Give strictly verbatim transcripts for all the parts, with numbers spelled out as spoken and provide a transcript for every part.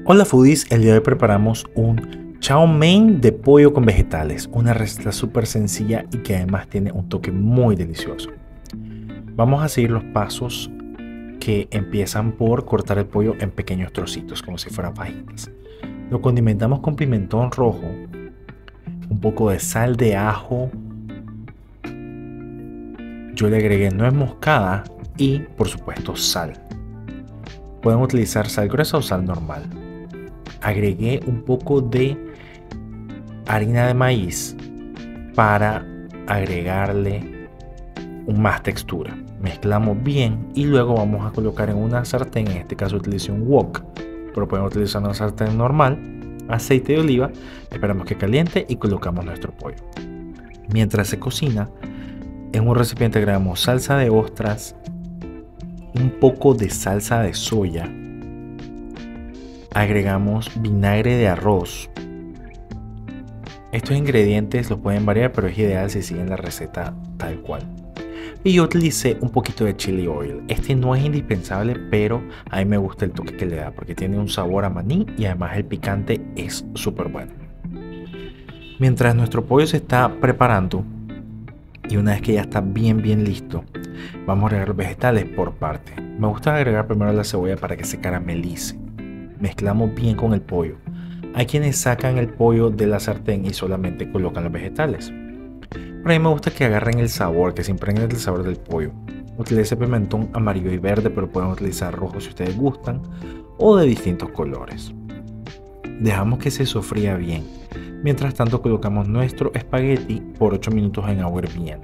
Hola foodies, el día de hoy preparamos un chow mein de pollo con vegetales, una receta súper sencilla y que además tiene un toque muy delicioso. Vamos a seguir los pasos que empiezan por cortar el pollo en pequeños trocitos, como si fueran fajitas. Lo condimentamos con pimentón rojo, un poco de sal de ajo, yo le agregué nuez moscada y por supuesto sal. Pueden utilizar sal gruesa o sal normal. Agregué un poco de harina de maíz para agregarle más textura. Mezclamos bien y luego vamos a colocar en una sartén, en este caso utilicé un wok, pero pueden utilizar una sartén normal, aceite de oliva, esperamos que caliente y colocamos nuestro pollo. Mientras se cocina, en un recipiente agregamos salsa de ostras, un poco de salsa de soya, agregamos vinagre de arroz. Estos ingredientes los pueden variar, pero es ideal si siguen la receta tal cual. Y yo utilicé un poquito de chili oil. Este no es indispensable, pero a mí me gusta el toque que le da porque tiene un sabor a maní y además el picante es súper bueno. Mientras nuestro pollo se está preparando y una vez que ya está bien bien listo, vamos a agregar los vegetales por parte. Me gusta agregar primero la cebolla para que se caramelice. Mezclamos bien con el pollo. Hay quienes sacan el pollo de la sartén y solamente colocan los vegetales. Pero a mí me gusta que agarren el sabor, que se impregnen el sabor del pollo. Utilicé pimentón amarillo y verde, pero pueden utilizar rojo si ustedes gustan, o de distintos colores. Dejamos que se sofría bien. Mientras tanto colocamos nuestro espagueti por ocho minutos en agua hirviendo.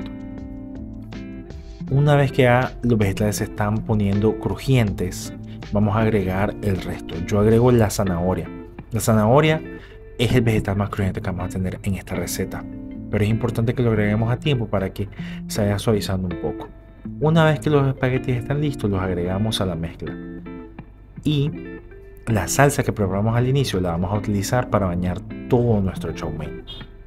Una vez que ya los vegetales se están poniendo crujientes, vamos a agregar el resto. Yo agrego la zanahoria. La zanahoria es el vegetal más crujiente que vamos a tener en esta receta, pero es importante que lo agreguemos a tiempo para que se vaya suavizando un poco. Una vez que los espaguetis están listos, los agregamos a la mezcla. Y la salsa que preparamos al inicio la vamos a utilizar para bañar todo nuestro chow mein.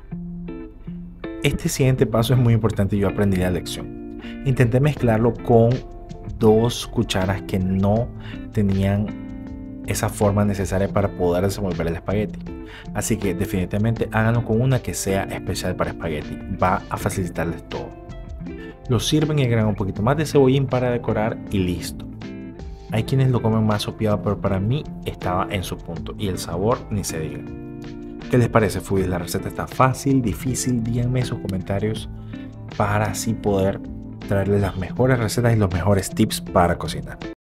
Este siguiente paso es muy importante y yo aprendí la lección. Intenté mezclarlo con dos cucharas que no tenían esa forma necesaria para poder desenvolver el espagueti. Así que definitivamente háganlo con una que sea especial para espagueti. Va a facilitarles todo. Lo sirven y agregan un poquito más de cebollín para decorar y listo. Hay quienes lo comen más sopeado, pero para mí estaba en su punto y el sabor ni se diga. ¿Qué les parece, foodies? La receta está fácil, difícil. Díganme en sus comentarios para así poder traerles las mejores recetas y los mejores tips para cocinar.